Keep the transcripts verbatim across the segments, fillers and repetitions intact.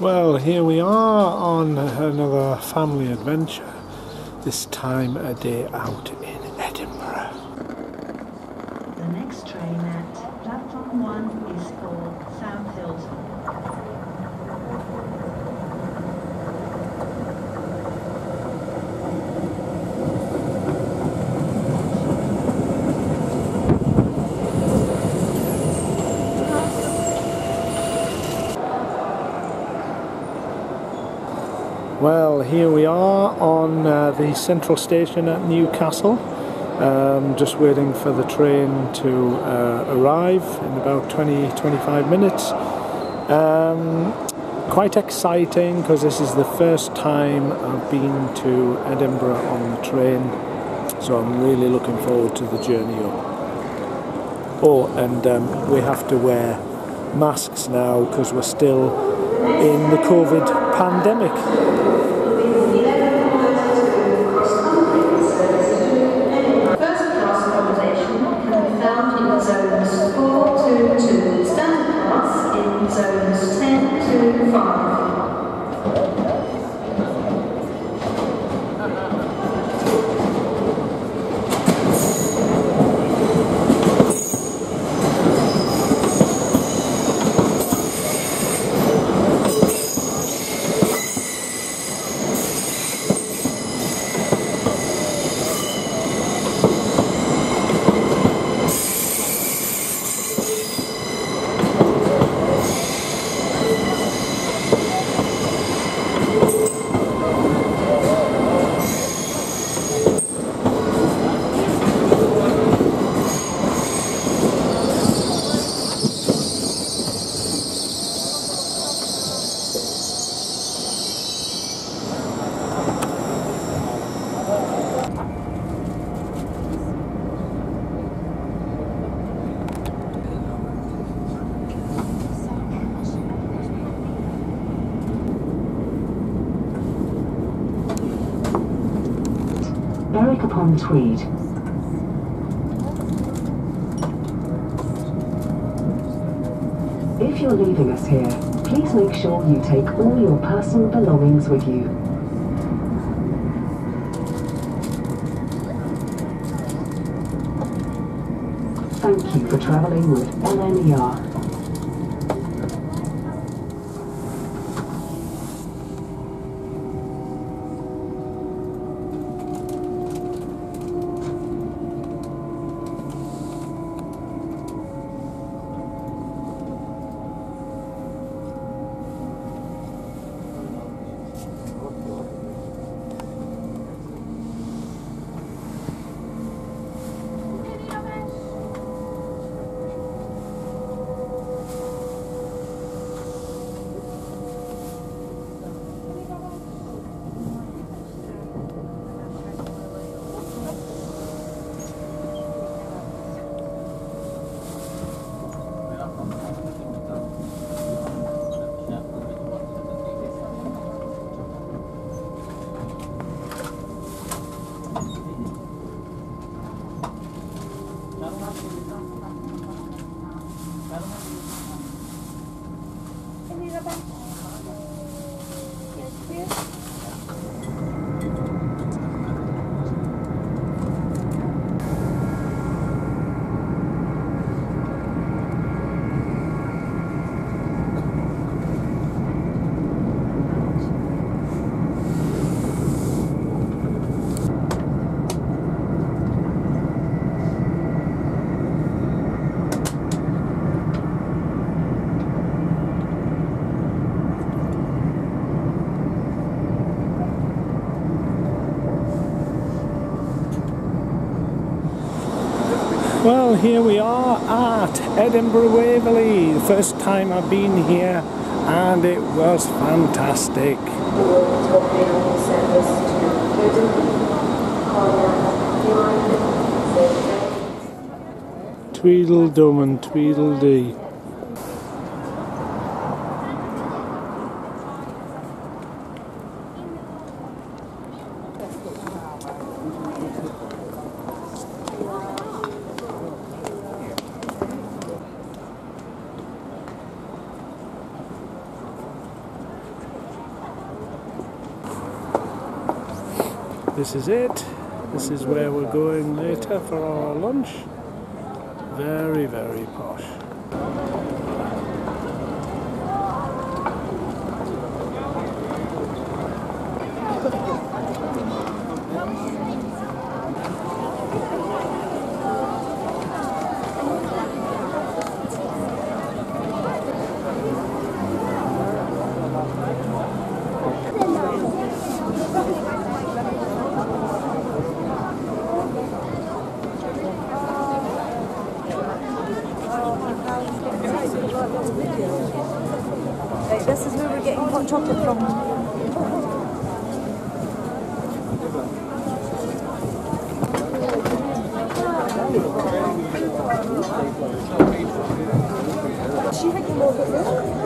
Well, here we are on another family adventure, this time a day out in Edinburgh. The next train at platform one is for South Hilton. Well, here we are on uh, the central station at Newcastle, um, just waiting for the train to uh, arrive in about twenty to twenty-five minutes. Um, quite exciting because this is the first time I've been to Edinburgh on the train, so I'm really looking forward to the journey up. Oh, and um, we have to wear masks now because we're still in the COVID pandemic. Zones four to two, standard class in zones ten to five. Upon Tweed. If you're leaving us here, please make sure you take all your personal belongings with you. Thank you for travelling with L N E R. Well, here we are at Edinburgh Waverley, the first time I've been here, and it was fantastic. Tweedledum and Tweedledee. This is it. This is where we're going later for our lunch. Very, very posh. Right, this is where we're getting hot chocolate from. She had come over there.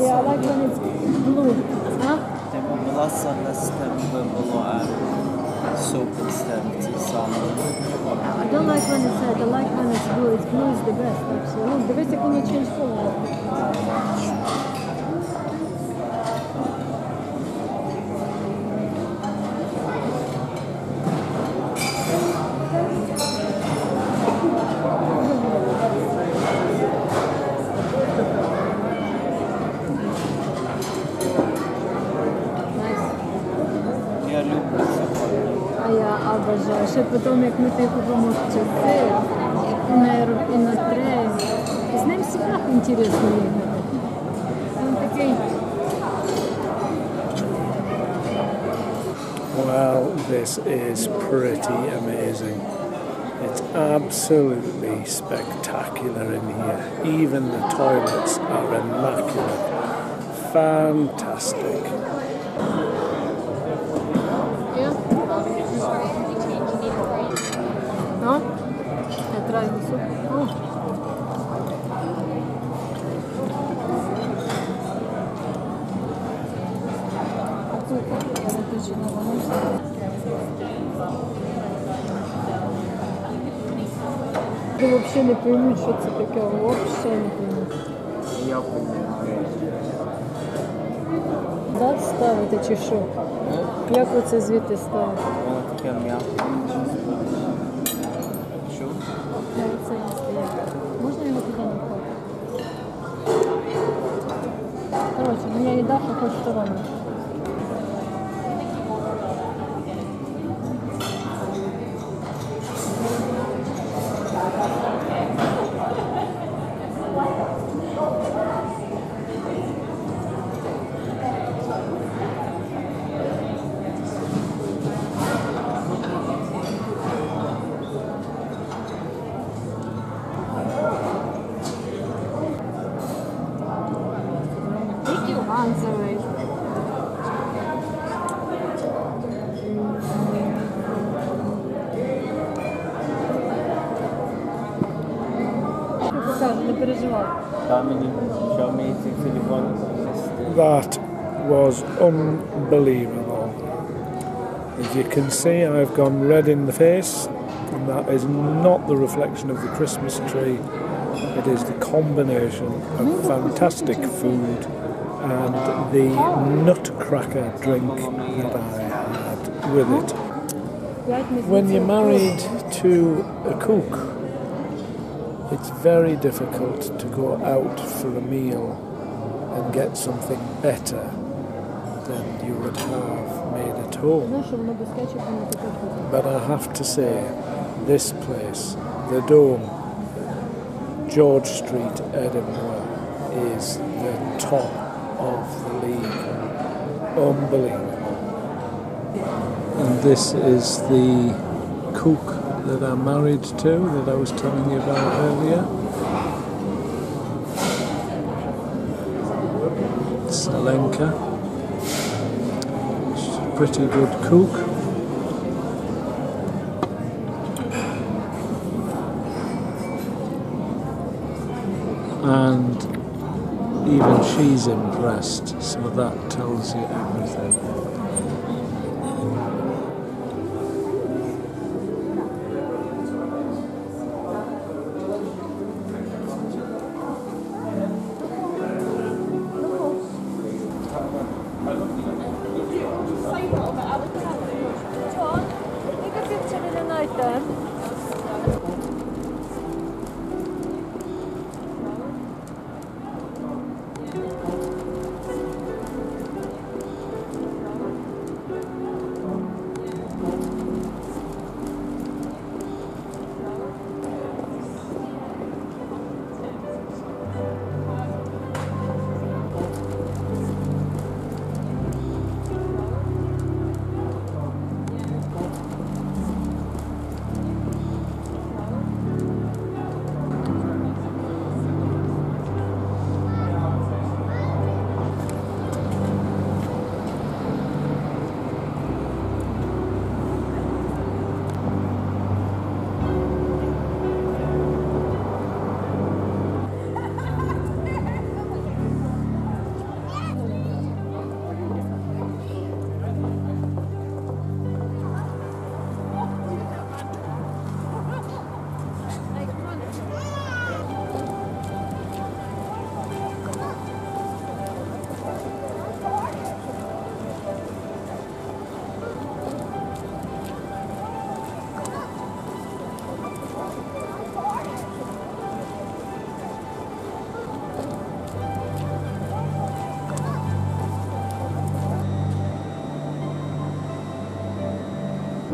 Yeah, I like when it's blue. Huh? Типу меласа з тим би було суп з тим ці самі. I don't like when it's red. I like when it's blue. It's blue is the best, actually. Look, дивись, як воно change color. Я люблю це. А я обожаю. Ще потім, як ми ти купимо часи, і на, і на трей. І з ним всегда інтересно їхати. Він такий... Well, this is pretty amazing. It's absolutely spectacular in here. Even the toilets are immaculate. Fantastic. No? Ja try the soup. Oh. Ти взагалі не поймуть, що це таке. Взагалі не поймуть. Я понимаю. Дат ставити чи що? Як оце звідти ставити? Воно таке м'яко. Що? Я оце не стояти. Можна його туди напхати? Коротше, моя їда хоч сторону. Answer. Не переживай. Там мені, що мені цей телефон. That was unbelievable. As you can see, I've gone red in the face, and that is not the reflection of the Christmas tree. It is the combination of fantastic food and the nutcracker drink that I had with it. When you're married to a cook, it's very difficult to go out for a meal and get something better than you would have made at home. But I have to say, this place, the Dome, George Street, Edinburgh, is the top of the league. Unbelievable. And this is the cook that I'm married to, that I was telling you about earlier. Salenka. She's a pretty good cook. And even she's impressed, so that tells you everything.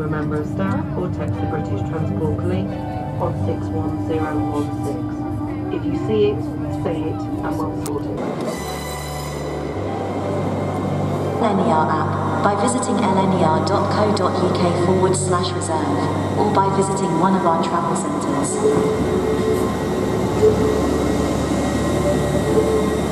to a member of staff or text the British Transport Police on six one zero one six. If you see it, say it and we'll sort it. L N E R app by visiting lner.co.uk forward slash reserve or by visiting one of our travel centres.